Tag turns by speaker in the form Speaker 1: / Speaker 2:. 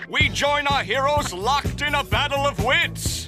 Speaker 1: we join our heroes locked in a battle of wits.